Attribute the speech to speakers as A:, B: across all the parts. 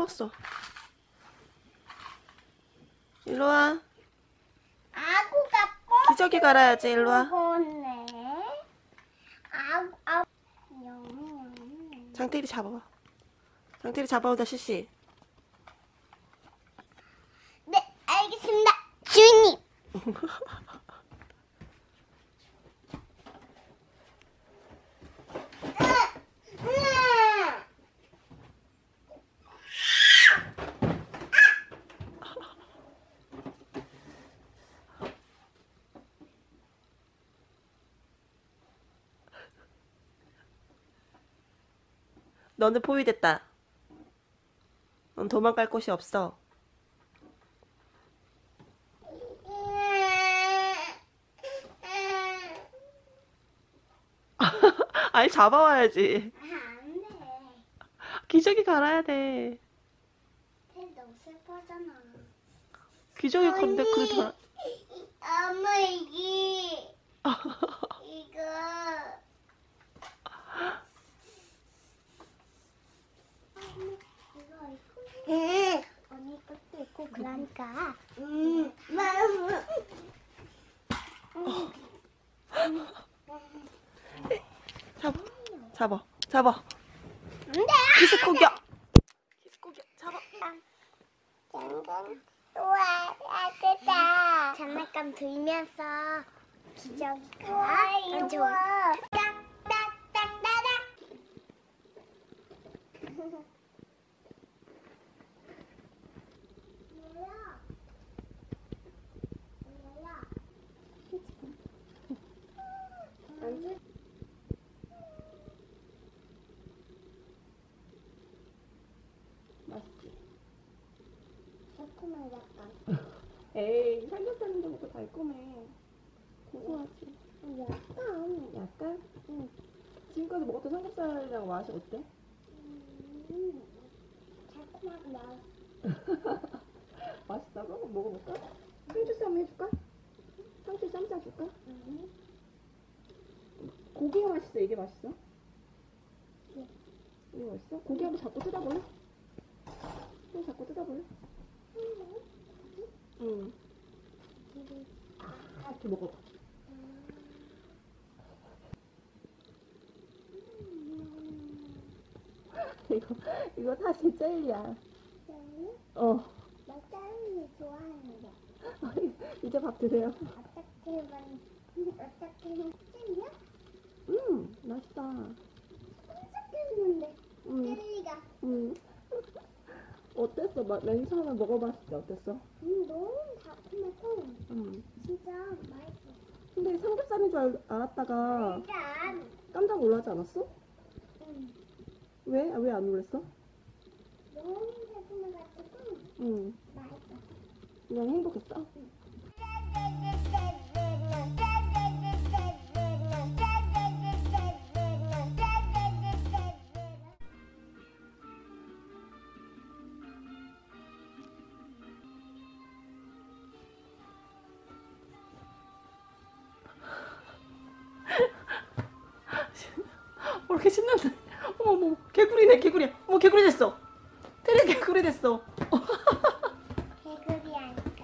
A: 끊었어. 일로와.
B: 아구가
A: 기저귀 갈아야지. 일로와.
B: 뻔네. 아구.
A: 장태리 잡아봐. 장태리 잡아오다 시시.
B: 네, 알겠습니다. 주인님.
A: 너는 포위됐다. 넌 도망갈 곳이 없어. 아니 잡아와야지.
B: 안 돼.
A: 기저귀 갈아야 돼.
B: 너무 슬퍼잖아.
A: 기저귀 건데 그래
B: 엄마 이거. 언니 것도 있고 그러니까.
A: 잡아.
B: 안돼.
A: 키스 고겨. 잡아.
B: 우와, 아프다. 장난감 들면서 기저귀가 안 좋아. 딱딱딱딱딱.
A: 맛있지?
B: 새콤한 약간.
A: 에이 삼겹살인데 먹고 달콤해. 고소하지. 약간? 응. 지금까지 먹었던 삼겹살이랑 맛이 어때?
B: 새콤하고 맛.
A: 맛있다고? 한번 먹어볼까? 상추쌈 한번 해줄까? 상추쌈 싸줄까? 고기가 맛있어? 이게 맛있어?
B: 네.
A: 이게 맛있어? 고기 한번 잡고 뜯어볼래? 잡고 뜯어볼래? 응. 이렇게 먹어봐. 이거 다 제 젤리야. 어.
B: 나 짤미 좋아하는데.
A: 이제 밥 드세요.
B: 어떻게 짤미야?
A: 맛있다.
B: 깜짝했는데. 젤리가.
A: 어땠어? 맨 처음에 먹어봤을 때 어땠어?
B: 너무 달콤하고 진짜 맛있어.
A: 근데 삼겹살인 줄 알았다가
B: 일단
A: 깜짝 놀라지 않았어?
B: 응.
A: 왜? 왜 안 놀랐어?
B: 너무 달콤해가지고 맛있어.
A: 그냥 행복했어? 왜 이렇게 신난데? 어머 개구리네. 어머 개구리 됐어. 테리 개구리 됐어.
B: 개구리 하니까.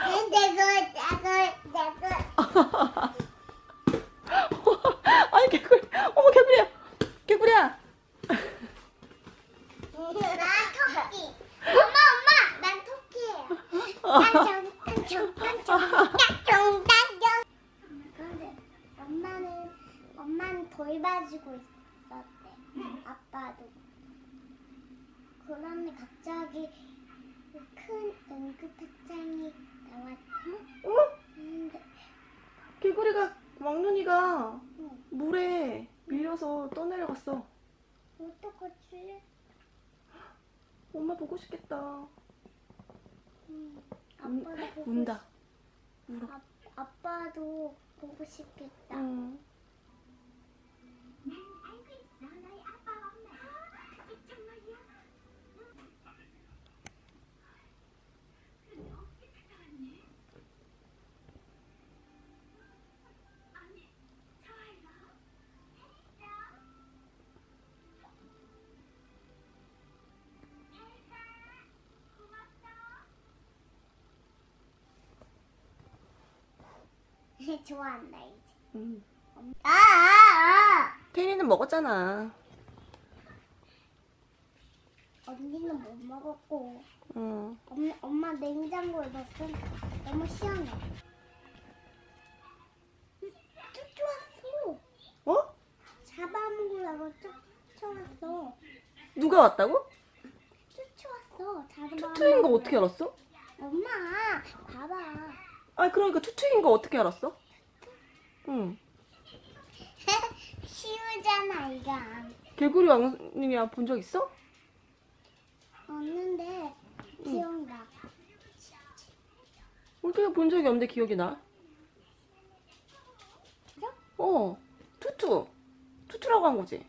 A: 아니 개구리. 어머 개구리야.
B: 난 토끼. 엄마, 난 토끼예요. 딴청. 근데 엄마는 돌봐주고 있었대. 아빠도. 그런데 갑자기 큰 응급합장이 나왔어. 근데
A: 개구리가 왕눈이가
B: 응.
A: 물에 밀려서 떠내려갔어.
B: 어떡하지?
A: 엄마 보고 싶겠다.
B: 아빠도 보고
A: 운다. 울어.
B: 아빠도 보고 싶겠다.
A: 응.
B: 좋아한다 이제.
A: 응. 테리는 먹었잖아.
B: 언니는 못 먹었고.
A: 응.
B: 엄마 냉장고에 넣었어. 너무 시원해. 쫓아왔어.
A: 어?
B: 잡아먹으려고 쫓아왔어.
A: 누가 왔다고?
B: 쫓아왔어.
A: 투투인 거 어떻게 알았어?
B: 엄마, 봐봐.
A: 아, 그러니까 투투인 거 어떻게 알았어? 응.
B: 쉬우잖아, 이건.
A: 개구리 왕님이랑 본 적 있어?
B: 없는데 기억나.
A: 어떻게 본 적이 없는데 기억이 나?
B: 그죠?
A: 어, 투투라고 한 거지.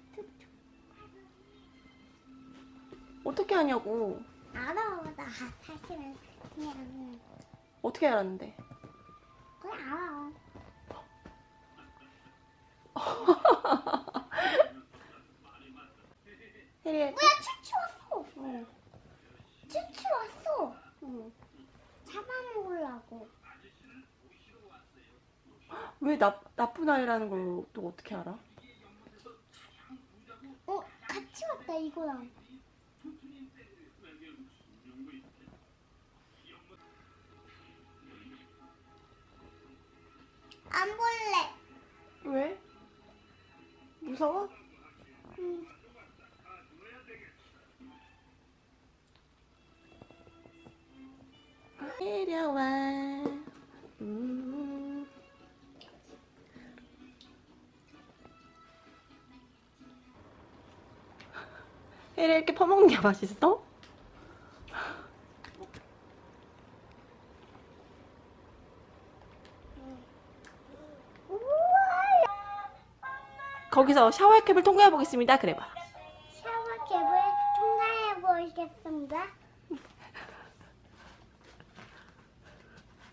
A: 어떻게 하냐고.
B: 알아, 나 사실은 그냥
A: 어떻게 알았는데?
B: 그냥 알아.
A: 혜리야.
B: 뭐야, 추추 왔어.
A: 응.
B: 추추 왔어.
A: 응.
B: 잡아먹으려고.
A: 왜 나쁜 아이라는 걸 또 어떻게 알아?
B: 같이 왔다 이거랑. 안 볼래.
A: 왜? 무서워?
B: 응.
A: 내려와. 혜리 이렇게 퍼먹는 게 맛있어? 거기서 샤워캡을 통과해 보겠습니다. 그래봐.
B: 샤워캡을 통과해 보겠습니다.